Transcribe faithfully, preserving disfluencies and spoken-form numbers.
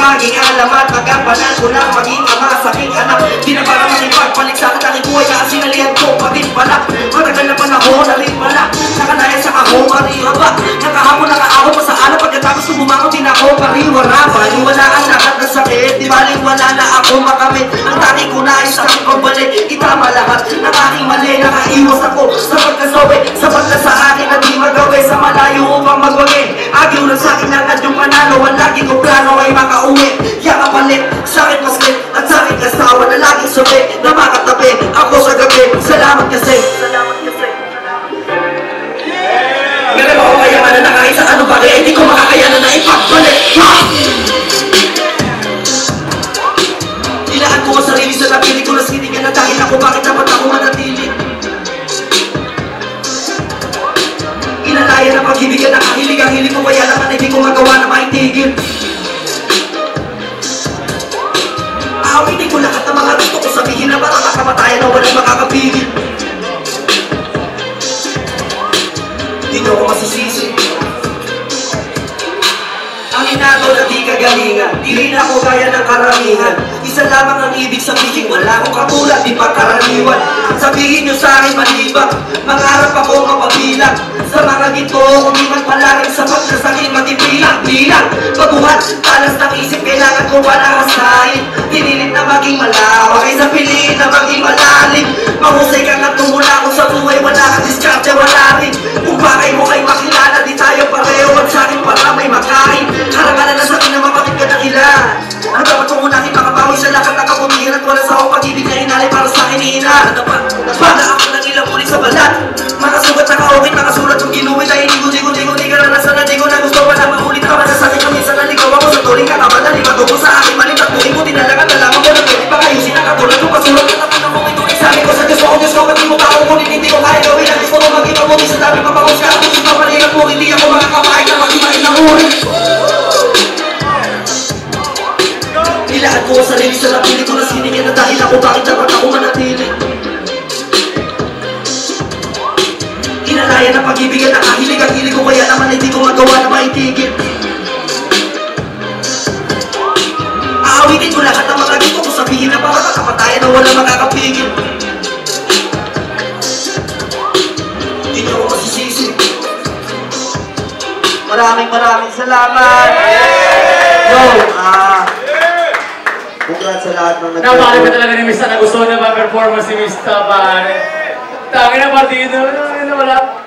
maging alamat, magampanan ko lang maging ama sa aking anak. Di na para makipagpalit sa akin aking buhay, kaasinalihan ko patin pala. Matagal na panahon na rin pala, nakanaya sa ako, marihaba. Nakahapon nakaahon pa sa alam, pagkatapos kung bumangon din ako, pariwara. Baliwalaan lahat ng sakit, di baliwala na ako makamit. Ang tanging ko na ay sa aking pagbalik, itama lahat ng aking mali. Nakaiwas ako sa pagkasawi, sapat na sa akin na di magawi. Sa malayo upang magwagi, agyo lang sa akin agad yung panalo. Ang lagi ko plano ay makauwi, kaya kapalit sa akin maslit at sa akin kasawa na laging sabi na makatabi ako sa gabi. Salamat kasi, salamat kasi. Ganun ako kayamanan na kahit sa ano bagay, hindi ko makakayanan na ipagpalit. Ilaan ko ang sarili sa napili ko na siningan na dahil ako, bakit dapat ako manatili? Inalaya na pag-ibigyan na kahilig ang hilig ko, kaya naman hindi ko magawa na maitigil. Aawitin ko lahat ng mga gusto ko sabihin na parang makamatayan na walang makakapigil. Di nyo ako masisisi. Ang inato na di kagalingan, di rin ako gaya ng karamihan. Isa lamang ang ibig sabihin, wala akong katulad, di pa karaniwan. Sabihin nyo sa akin malibang, mangarap ako mapabilang. Sa mga ginto, kung man pala rin sapat na sa akin matibilang-bilang. Baguhan, talas ng isip, kailangan ko palahasahin. Pinilit na maging malawak, ay sa piliin na maging malalim. Mahusay ka nga tumula kung sa buhay, wala kang diskarte, wala rin. Kung bakay mo kay makilala, di tayo pareho at sa akin para may makain. Harang-harang na sa akin na mapakit ka ng ilan. Ang dapat kong unahin, makabawi sa lakas ng kapunihan at wala sa akong pag-ibig na inalay para sa akin iinaan. Bada ako ng ilang ulit sa balat, makasugat na kaawin, makasulat yung ginuwi na inigo-digo-digo. Di ka na nasa na di ko na gusto pa na maulit ka. Masasabi ka minsan na ligaw ako sa tuling ka kabalan. Ibago ko sa akin maling tatuhin mo, tinalagan na lamang ko na pwede pa kayusin ang katulad yung pasulat na naman ako ito. Isabi ko sa Diyos ko, Diyos ko, pati mo ka ako ngunit hindi ko kaya gawin. Ang gusto ko maging mabuti sa dami papakos ka. Kung ito palihan mo, hindi ako makakapahit na mag-imain ng uri. Nilaan ko ang sarili sa napili ko na siningin na dahil ako, bakit dapat ako manatili? Inalaya na pag-ibigyan na kahilig ang hilig ko, kaya naman hindi ko magawa na maitigil. Aawitin ko lahat ng mga gusto ko sabihin na para makapatayan na wala makakapigil. Hindi niyo ako masisisi. Maraming maraming salamat. Yo, ah congrats sa lahat ng nag-perform. Napakali ka talaga ni Miss na gusto na ba performance si Miss Tabane. Tangin na partido, tangin na wala.